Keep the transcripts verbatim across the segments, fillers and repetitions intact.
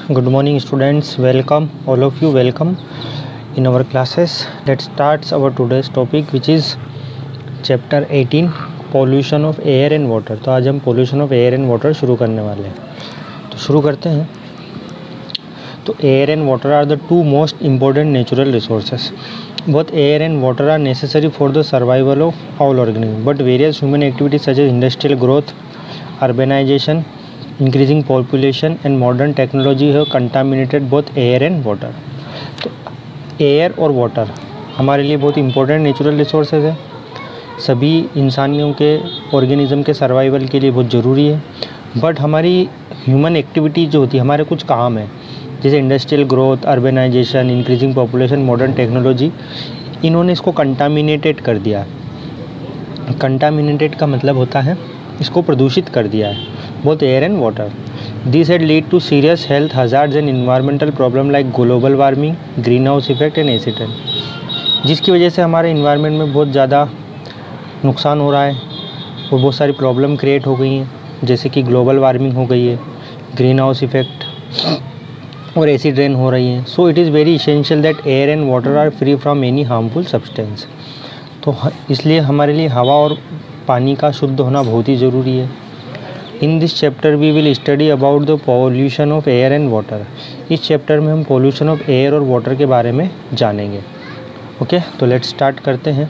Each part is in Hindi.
Good morning students, welcome all of you, welcome in our classes. Let's start our today's topic which is chapter eighteen pollution of air and water. तो आज हम pollution of air and water शुरू करने वाले हैं, तो शुरू करते हैं। तो air and water are the two most important natural resources. Both air and water are necessary for the survival of all organisms, but various human activities such as industrial growth, urbanization, increasing population and modern technology have contaminated both air and water. तो एयर और वाटर हमारे लिए बहुत इंपॉर्टेंट नेचुरल रिसोर्सेज है, सभी इंसानियों के ऑर्गेनिज्म के सर्वाइवल के लिए बहुत ज़रूरी है। बट हमारी ह्यूमन एक्टिविटी जो होती है, हमारे कुछ काम है जैसे industrial growth, urbanisation, increasing population, modern technology, इन्होंने इसको कंटामिनेटेड कर दिया। कंटामिनेटेड का मतलब होता है इसको प्रदूषित कर दिया है, both air and water. These had lead to serious health hazards and environmental problem like global warming, greenhouse effect and acid rain, जिसकी वजह से हमारे इन्वायरमेंट में बहुत ज़्यादा नुकसान हो रहा है और बहुत सारी प्रॉब्लम क्रिएट हो गई हैं, जैसे कि ग्लोबल वार्मिंग हो गई है, ग्रीन हाउस इफेक्ट और एसिड रेन हो रही है। So it is very essential that air and water are free from any harmful substance. तो इसलिए हमारे लिए हवा और पानी का शुद्ध होना बहुत ही ज़रूरी है। In this chapter we will study about the pollution of air and water. इस चैप्टर में हम पॉल्यूशन ऑफ एयर और वाटर के बारे में जानेंगे। ओके, तो लेट्स स्टार्ट करते हैं।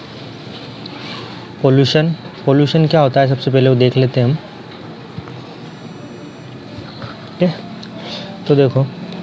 पॉल्यूशन पॉल्यूशन क्या होता है सबसे पहले वो देख लेते हैं हम। ओके, तो देखो,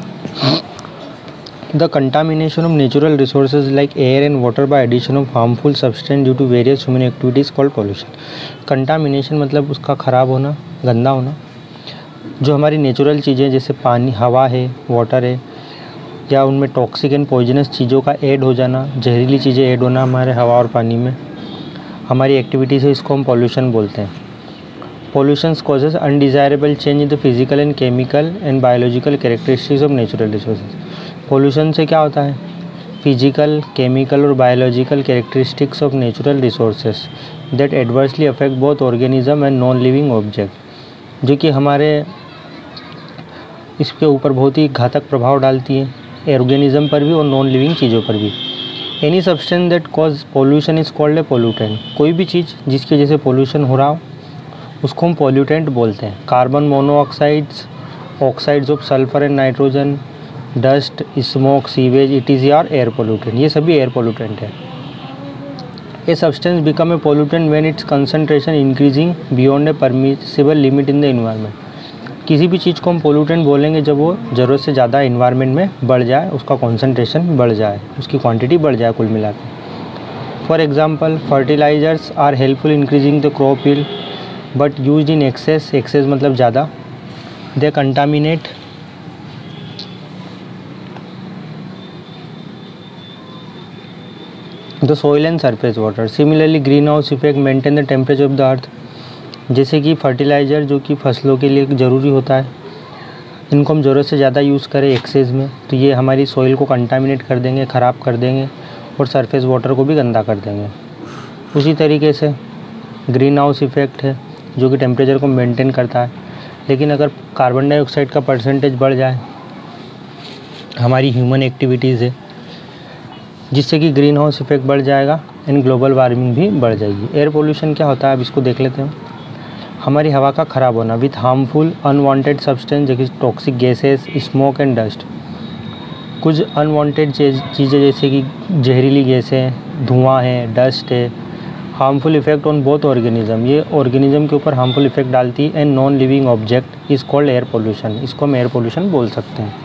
the contamination of natural resources like air and water by addition of harmful substance due to various human activities called pollution. Contamination मतलब उसका ख़राब होना, गंदा होना। जो हमारी नेचुरल चीज़ें जैसे पानी, हवा है, वाटर है, या उनमें टॉक्सिक एंड पॉइजनस चीज़ों का ऐड हो जाना, जहरीली चीज़ें ऐड होना हमारे हवा और पानी में, हमारी एक्टिविटी से, इसको हम पॉल्यूशन बोलते हैं। Pollution causes undesirable change in the physical and chemical and biological characteristics of natural resources. Pollution से क्या होता है? फिजिकल, केमिकल और biological characteristics of natural resources that adversely affect both organism and non living object, जो कि हमारे इसके ऊपर बहुत ही घातक प्रभाव डालती है, ऑर्गेनिज्म पर भी और नॉन लिविंग चीज़ों पर भी। Any substance that cause pollution is called a pollutant. कोई भी चीज़ जिसकी वजह से पोल्यूशन हो रहा हो उसको हम पोल्यूटेंट बोलते हैं। Carbon monoxides, oxides of sulphur and nitrogen, dust, smoke, sewage, etc are air pollutant. ये सभी एयर पोल्यूटेंट है। A substance become a pollutant when its concentration increasing beyond a permissible limit in the environment. किसी भी चीज़ को हम पोल्यूटेंट बोलेंगे जब वो ज़रूरत से ज़्यादा इन्वायरमेंट में बढ़ जाए, उसका कॉन्सेंट्रेशन बढ़ जाए, उसकी क्वान्टिटी बढ़ जाए कुल मिला के। For example, fertilisers are helpful increasing the crop yield but use in excess. Excess मतलब ज़्यादा। They contaminate the soil and surface water. Similarly green house effect maintain the temperature of the earth. जैसे कि फर्टिलाइज़र जो कि फसलों के लिए ज़रूरी होता है, इनको हम ज़रूरत से ज़्यादा यूज़ करें एक्सेस में तो ये हमारी सोइल को कंटामिनेट कर देंगे, ख़राब कर देंगे और सरफेस वाटर को भी गंदा कर देंगे। उसी तरीके से ग्रीन हाउस इफेक्ट है जो कि टेम्परेचर को मेंटेन करता है, लेकिन अगर कार्बन डाइऑक्साइड का परसेंटेज बढ़ जाए, हमारी ह्यूमन एक्टिविटीज़ है जिससे कि ग्रीन हाउस इफेक्ट बढ़ जाएगा एंड ग्लोबल वार्मिंग भी बढ़ जाएगी। एयर पोल्यूशन क्या होता है अब इसको देख लेते हैं। हमारी हवा का ख़राब होना विथ हार्मफुल अनवांटेड सब्सटेंस जैसे toxic gases, smoke and dust. कुछ अनवांटेड चीज़ें जैसे कि जहरीली गैसें, धुआं है, डस्ट है, harmful effect on both organism, ये ऑर्गेनिज्म के ऊपर हार्मफुल इफेक्ट डालती है। And non living object is called air pollution. इसको हम एयर पोल्यूशन बोल सकते हैं।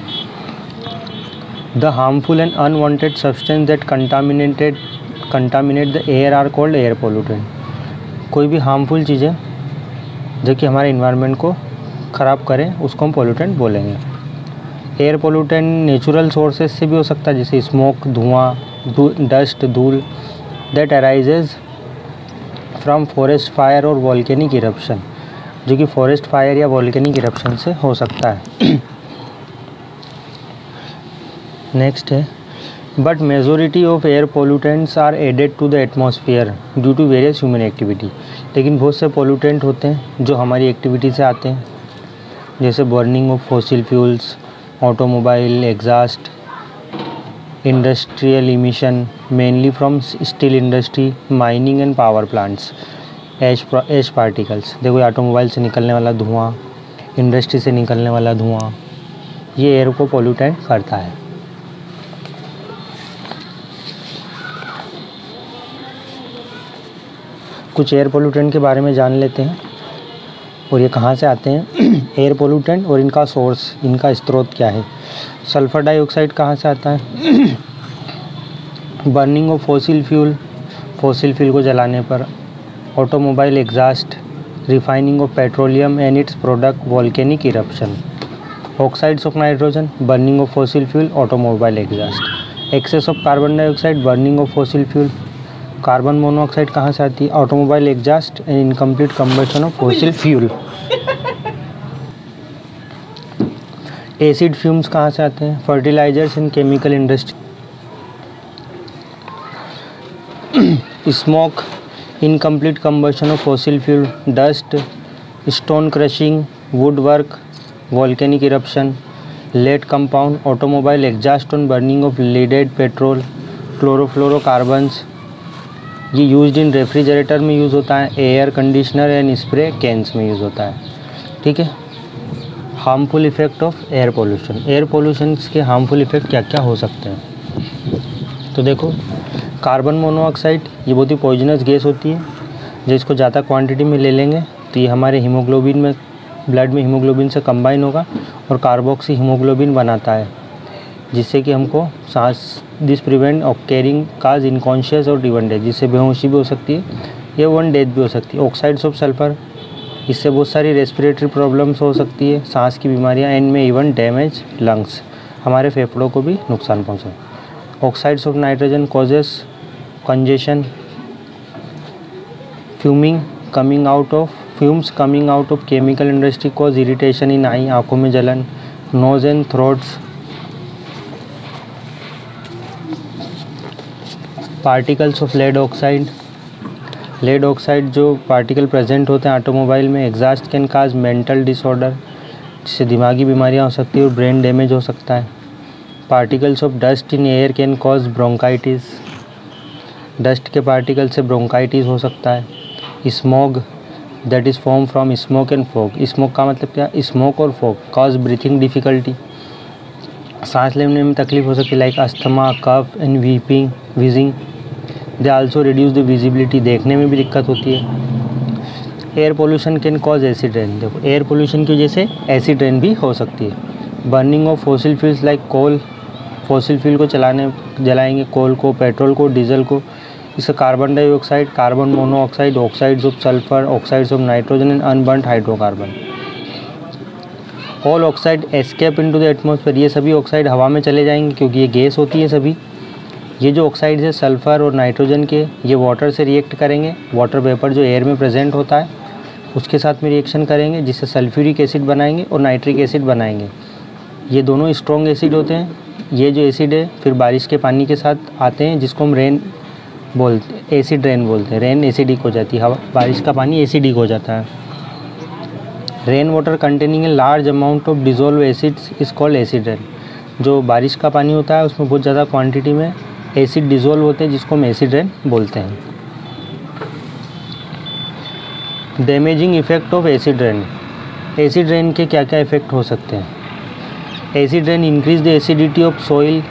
The harmful and unwanted substance that contaminated contaminate the air are called air pollutant. कोई भी हार्मफुल चीज़ें जो कि हमारे इन्वायरमेंट को ख़राब करें उसको हम पोल्यूटेंट बोलेंगे। एयर पोल्यूटेंट नेचुरल सोर्सेज से भी हो सकता है जैसे स्मोक, धुआं, डस्ट, धूल that arises from forest fire और वॉल्केनिक इरप्शन, जो कि फॉरेस्ट फायर या वॉल्केनिक इरप्शन से हो सकता है। नेक्स्ट है, but majority of air pollutants are added to the atmosphere due to various human activity. लेकिन बहुत से पोल्यूटेंट होते हैं जो हमारी एक्टिविटी से आते हैं, जैसे burning of fossil fuels, automobile exhaust, industrial emission mainly from steel industry, mining and power plants, ash ash particles. देखो ऑटोमोबाइल से निकलने वाला धुआं, इंडस्ट्री से निकलने वाला धुआं, ये एयर को पोल्यूटेंट करता है। कुछ एयर पोल्यूटेंट के बारे में जान लेते हैं और ये कहाँ से आते हैं। एयर पोल्यूटेंट और इनका सोर्स, इनका स्रोत क्या है। सल्फर डाइऑक्साइड कहाँ से आता है। Burning of fossil fuel, fossil fuel को जलाने पर। Automobile exhaust, refining of petroleum and its product, volcanic eruption. Oxides of nitrogen, burning of fossil fuel, automobile exhaust. Excess of carbon dioxide, burning of fossil fuel. Carbon monoxide कहाँ से आती है, automobile exhaust and incomplete combustion of fossil fuel. Acid fumes कहाँ से आते हैं, fertilisers in chemical industry. Smoke, incomplete combustion of fossil fuel. Dust, stone crushing, wood work, volcanic eruption. Lead compound, automobile exhaust on burning of leaded petrol. Chlorofluorocarbons, ये यूज्ड इन रेफ्रिजरेटर में यूज़ होता है, air conditioner and spray cans में यूज़ होता है। ठीक है। Harmful effect of air pollution, air pollution के हार्मफुल इफ़ेक्ट क्या क्या हो सकते हैं। तो देखो, कार्बन मोनोऑक्साइड ये बहुत ही पॉइजनस गैस होती है, जिसको ज़्यादा क्वांटिटी में ले लेंगे तो ये हमारे हीमोग्लोबिन में, ब्लड में हीमोग्लोबिन से कंबाइन होगा और कार्बोक्सी हीमोग्लोबिन बनाता है, जिससे कि हमको सांस, this prevent of carrying cause unconscious और इवन डेथ, जिससे बेहोशी भी हो सकती है या वन डेथ भी हो सकती है। ऑक्साइड्स ऑफ सल्फर, इससे बहुत सारी रेस्पिरेटरी प्रॉब्लम्स हो सकती है, सांस की बीमारियां, एंड में इवन डैमेज लंग्स, हमारे फेफड़ों को भी नुकसान पहुंचा। Oxides of nitrogen causes congestion, fuming coming out of fumes coming out of chemical industry cause irritation in eye, आँखों में जलन, nose and throats. Particles of lead oxide, lead oxide जो पार्टिकल प्रेजेंट होते हैं ऑटोमोबाइल में, exhaust can cause mental disorder, जिससे दिमागी बीमारियां हो सकती है और ब्रेन डैमेज हो सकता है। Particles of dust in air can cause bronchitis, dust के पार्टिकल से ब्रोंकाइटिस हो सकता है। Smog that is form from smoke and fog, smoke का मतलब क्या, स्मोक और फॉग कॉज ब्रीथिंग डिफ़िकल्टी, सांस लेने में तकलीफ हो सकती है, like asthma, cough and weeping wheezing. They also reduce the visibility, देखने में भी दिक्कत होती है। Air pollution can cause acid rain, देखो एयर पोल्यूशन की वजह से एसिड रेन भी हो सकती है। Burning of fossil fuels like coal, fossil fuel को चलाने जलाएंगे, कोल को, पेट्रोल को, डीजल को, इससे carbon dioxide, carbon monoxide, oxides of sulphur, oxides of nitrogen and unburned hydrocarbon. All oxide escape into the atmosphere, ये सभी ऑक्साइड हवा में चले जाएंगे क्योंकि ये गैस होती है सभी। ये जो ऑक्साइड्स है सल्फ़र और नाइट्रोजन के, ये वाटर से रिएक्ट करेंगे, वाटर वेपर जो एयर में प्रेजेंट होता है उसके साथ में रिएक्शन करेंगे, जिससे सल्फ्यूरिक एसिड बनाएंगे और नाइट्रिक एसिड बनाएंगे। ये दोनों स्ट्रॉन्ग एसिड होते हैं। ये जो एसिड है फिर बारिश के पानी के साथ आते हैं, जिसको हम रेन बोलते हैं, एसिड रेन बोलते हैं। रेन एसिडिक हो जाती है, हवा, बारिश का पानी एसिडिक हो जाता है। Rain water containing a large amount of dissolve acids is called acid rain, जो बारिश का पानी होता है उसमें बहुत ज़्यादा क्वांटिटी में एसिड डिजोल्व होते हैं, जिसको हम एसिड रेन बोलते हैं। Damaging effect of acid rain, acid rain के क्या क्या इफेक्ट हो सकते हैं। Acid rain increase the acidity of soil,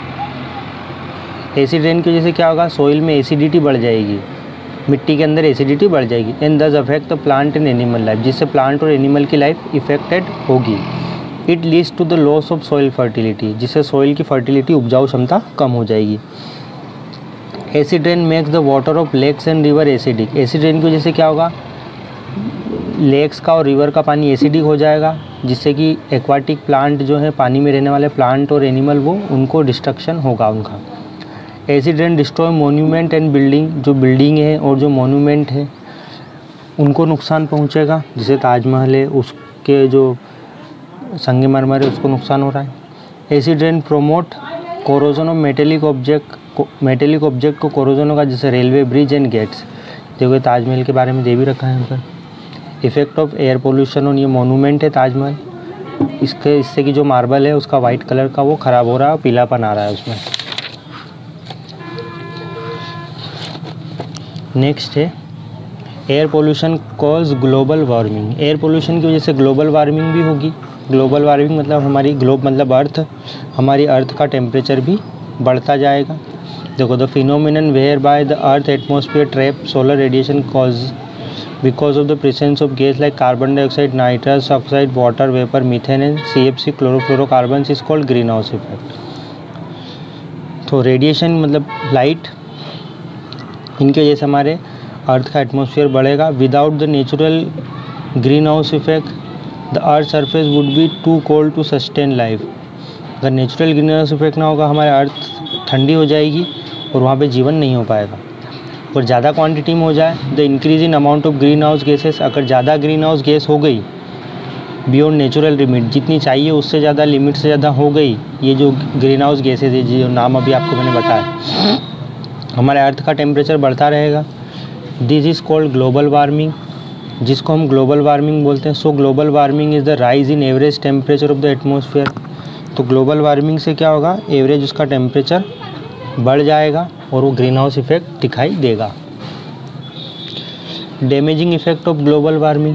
acid rain की वजह से क्या होगा, सॉइल में एसिडिटी बढ़ जाएगी, मिट्टी के अंदर एसिडिटी बढ़ जाएगी। And thus affect the plant and animal life, जिससे प्लांट और एनिमल की लाइफ इफेक्टेड होगी। It leads to the loss of soil fertility, जिससे सॉइल की फर्टिलिटी, उपजाऊ क्षमता कम हो जाएगी। Acid rain makes the water of lakes and river acidic, acid rain की वजह से क्या होगा, लेक्स का और रिवर का पानी एसिडिक हो जाएगा, जिससे कि एक्वाटिक प्लांट जो है, पानी में रहने वाले प्लांट और एनिमल, वो उनको डिस्ट्रक्शन होगा उनका। Acid rain destroy monument and building, जो बिल्डिंग है और जो मोन्यूमेंट है उनको नुकसान पहुंचेगा, जैसे ताजमहल है उसके जो संगमरमर है उसको नुकसान हो रहा है। Acid rain promote corrosion of metallic object, metallic object को कोरोजन होगा, जैसे रेलवे ब्रिज एंड गेट्स। देखो ताजमहल के बारे में दे भी रखा है यहाँ पर। Effect of air pollution on, ये मोन्यूमेंट है ताजमहल, इसके इससे कि जो मार्बल है उसका वाइट कलर का वो ख़राब हो रहा है, पीलापन आ रहा है उसमें। नेक्स्ट है air pollution cause global warming. Air pollution की वजह से ग्लोबल वार्मिंग भी होगी। ग्लोबल वार्मिंग मतलब हमारी ग्लोब मतलब अर्थ, हमारी अर्थ का टेम्परेचर भी बढ़ता जाएगा। देखो, the phenomenon where by the earth atmosphere trap solar radiation cause because of the presence of gas like carbon dioxide, nitrous oxide, water vapour, methane and C F C chlorofluorocarbon is called green house effect. तो रेडिएशन मतलब लाइट, इनकी वजह से हमारे अर्थ का एटमॉस्फेयर बढ़ेगा। Without the natural green house effect the earth surface would be too cold to sustain life. अगर नेचुरल ग्रीन हाउस इफेक्ट ना होगा, हमारे अर्थ ठंडी हो जाएगी और वहाँ पे जीवन नहीं हो पाएगा। और ज़्यादा क्वांटिटी में हो जाए, the increase in amount of green house gases, अगर ज़्यादा ग्रीन हाउस गैस हो गई बियॉन्ड नेचुरल लिमिट, जितनी चाहिए उससे ज़्यादा, लिमिट से ज़्यादा हो गई, ये जो ग्रीन हाउस गैसेज है, जो नाम अभी आपको मैंने बताया, हमारे अर्थ का टेम्परेचर बढ़ता रहेगा। This is called global warming, जिसको हम ग्लोबल वार्मिंग बोलते हैं। So global warming is the rise in average temperature of the atmosphere. तो ग्लोबल वार्मिंग से क्या होगा, एवरेज उसका टेम्परेचर बढ़ जाएगा और वो ग्रीन हाउस इफेक्ट दिखाई देगा। Damaging effect of global warming.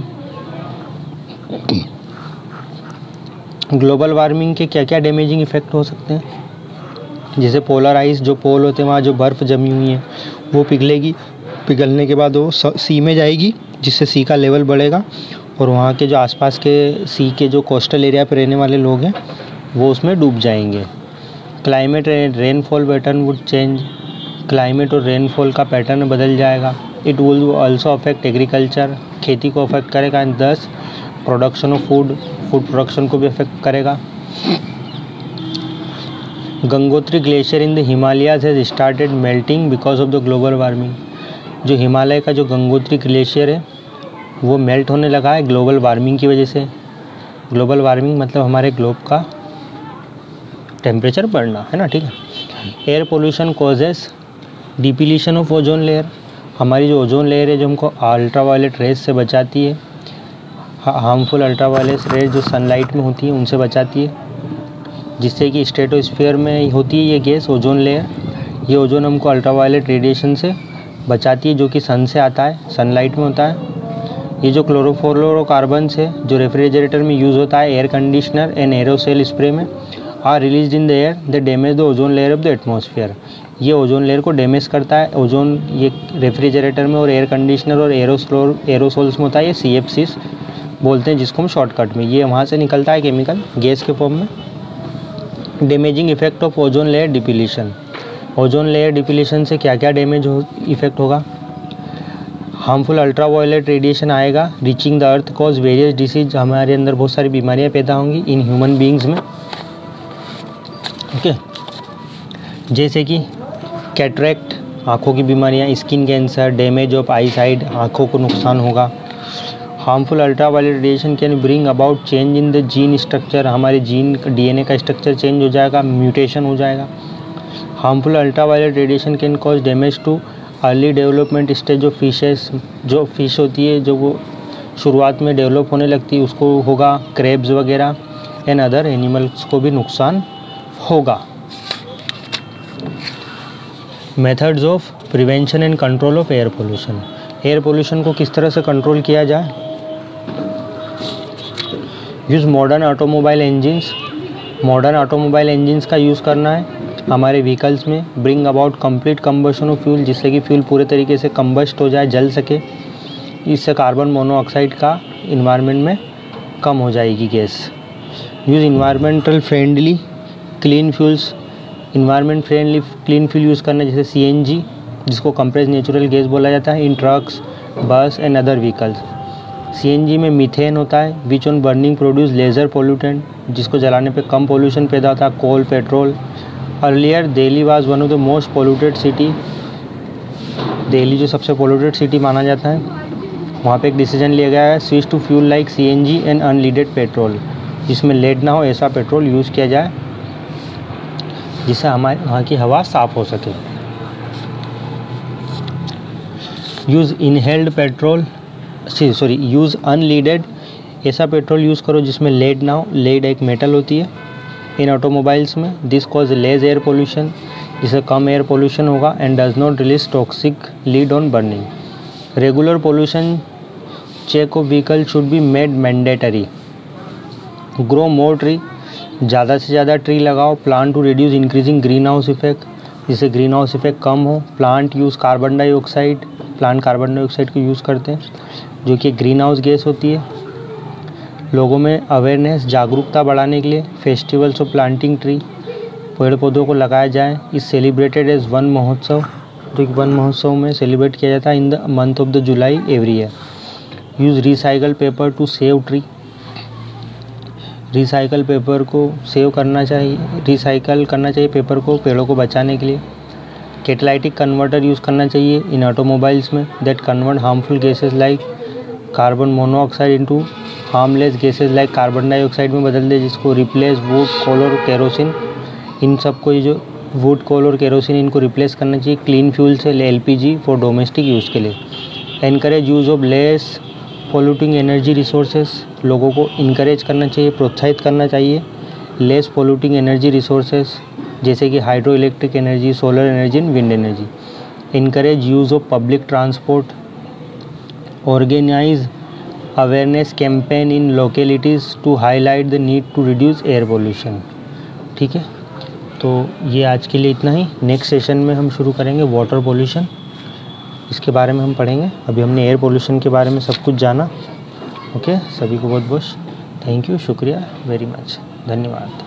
Global warming के क्या क्या डैमेजिंग इफेक्ट हो सकते हैं, जैसे पोलर आइस, जो पोल होते हैं वहाँ जो बर्फ़ जमी हुई है वो पिघलेगी, पिघलने के बाद वो सी में जाएगी, जिससे सी का लेवल बढ़ेगा और वहाँ के जो आसपास के सी के जो कोस्टल एरिया पे रहने वाले लोग हैं वो उसमें डूब जाएंगे। Climate rainfall pattern would change, climate और रेनफॉल का पैटर्न बदल जाएगा। It will also affect agriculture, खेती को अफेक्ट करेगा, and thus production of food, food production को भी अफेक्ट करेगा। Gangotri glacier in the Himalayas has started melting because of the global warming. जो हिमालय का जो गंगोत्री ग्लेशियर है वो मेल्ट होने लगा है ग्लोबल वार्मिंग की वजह से। ग्लोबल वार्मिंग मतलब हमारे ग्लोब का टेम्परेचर बढ़ना है ना, ठीक है। Air pollution causes depletion of ozone layer. हमारी जो ओजोन लेयर है जो हमको अल्ट्रा वायलेट रेज से बचाती है, हार्मफुल अल्ट्रा वायलेट रेज जो सनलाइट में होती है उनसे बचाती है, जिससे कि स्ट्रेटोस्फीयर में होती है ये गैस ओजोन लेयर। ये ओजोन हमको अल्ट्रा वायलेट रेडिएशन से बचाती है जो कि सन से आता है, सनलाइट में होता है। ये जो क्लोरोफ्लोरोकार्बन्स है जो रेफ्रिजरेटर में यूज़ होता है, air conditioner and aerosol spray में, are release in the air the damage the ozone layer of the atmosphere. ये ओजोन लेयर को डैमेज करता है। ओजोन ये रेफ्रिजरेटर में और एयर कंडीशनर और एरोस्लोर एरोसोल्स में होता है, ये सी एफ सीज बोलते हैं जिसको हम शॉर्टकट में, ये वहाँ से निकलता है केमिकल गैस के फॉर्म में। Damaging effect of ozone layer depletion. Ozone layer depletion से क्या क्या डैमेज हो इफेक्ट होगा, हार्मफुल अल्ट्रा वायलेट रेडिएशन आएगा, reaching the earth cause various disease, हमारे अंदर बहुत सारी बीमारियां पैदा होंगी इन ह्यूमन बीइंग्स में, ओके okay. जैसे कि कैटरेक्ट आँखों की बीमारियां, skin cancer, damage of eyesight, आँखों को नुकसान होगा। Harmful ultra violet radiation can bring about change in the gene structure, हमारे जीन डीएनए का स्ट्रक्चर चेंज हो जाएगा, म्यूटेशन हो जाएगा। Harmful ultra violet radiation can cause damage to early development stage of fishes, जो फिश होती है जो वो शुरुआत में डेवलप होने लगती है उसको होगा, क्रेब्स वगैरह एंड अदर एनिमल्स को भी नुकसान होगा। Methods of prevention and control of air pollution. Air pollution को किस तरह से कंट्रोल किया जाए, use modern automobile engines, modern automobile engines का यूज़ करना है हमारे व्हीकल्स में। Bring about complete combustion of fuel, जिससे कि फ्यूल पूरे तरीके से कंबस्ट हो जाए, जल सके, इससे कार्बन मोनोऑक्साइड का इन्वायरमेंट में कम हो जाएगी गैस। Use environmental friendly clean fuels, environment friendly clean fuel use करना, जैसे सी एन जी जिसको कंप्रेस्ड नेचुरल गैस बोला जाता है, in trucks, bus and other vehicles. C N G में मीथेन होता है which on burning produce lesser pollutant, जिसको जलाने पे कम पोल्यूशन पैदा होता है, coal, petrol. Earlier Delhi was one of the most polluted city, Delhi जो सबसे पोल्यूटेड सिटी माना जाता है, वहाँ पे एक डिसीजन लिया गया है switch to fuel like C N G and unleaded petrol, जिसमें लेड ना हो ऐसा पेट्रोल यूज़ किया जाए जिससे हमारे वहाँ की हवा साफ़ हो सके। Use inhaled petrol sorry use unleaded ऐसा पेट्रोल यूज़ करो जिसमें लेड ना हो, लेड एक मेटल होती है इन ऑटोमोबाइल्स में। This cause less air pollution, जिससे कम एयर पोल्यूशन होगा and does not release toxic lead on burning. Regular pollution check of vehicle should be made mandatory. Grow more tree, ज़्यादा से ज़्यादा ट्री लगाओ। Plan to reduce increasing green house effect, जिससे ग्रीन हाउस इफेक्ट कम हो। Plant use carbon dioxide, plant carbon dioxide को यूज़ करते हैं जो कि ग्रीन हाउस गैस होती है। लोगों में अवेयरनेस, जागरूकता बढ़ाने के लिए फेस्टिवल्स ऑफ प्लांटिंग ट्री, पेड़ पौधों को लगाया जाए। इस सेलिब्रेटेड एज वन महोत्सव, जो कि वन महोत्सव में सेलिब्रेट किया जाता है in the month of the July every year. Use recycle paper to save tree, recycle paper को सेव करना चाहिए, रिसाइकल करना चाहिए पेपर को पेड़ों को बचाने के लिए। कैटालिटिक कन्वर्टर यूज़ करना चाहिए इन ऑटोमोबाइल्स में that convert harmful gases like carbon monoxide into harmless gases like carbon dioxide में बदल दे, जिसको रिप्लेस वुड, कोल और केरोसिन। इन सबको ये जो वुड, कोल और केरोसिन इनको रिप्लेस करना चाहिए क्लीन फ्यूल से, एलपीजी फॉर डोमेस्टिक यूज़ के लिए। Encourage use of less polluting energy resources, लोगों को इनकरेज करना चाहिए, प्रोत्साहित करना चाहिए लेस पोल्यूटिंग एनर्जी रिसोर्सेज, जैसे कि hydro electric energy, solar energy and wind energy. Encourage use of public transport, organise awareness campaign in localities to highlight the need to reduce air pollution. ठीक है, तो ये आज के लिए इतना ही। नेक्स्ट सेशन में हम शुरू करेंगे वाटर पोल्यूशन, इसके बारे में हम पढ़ेंगे। अभी हमने एयर पोल्यूशन के बारे में सब कुछ जाना। ओके, सभी को बहुत बहुत थैंक यू, शुक्रिया वेरी मच, धन्यवाद।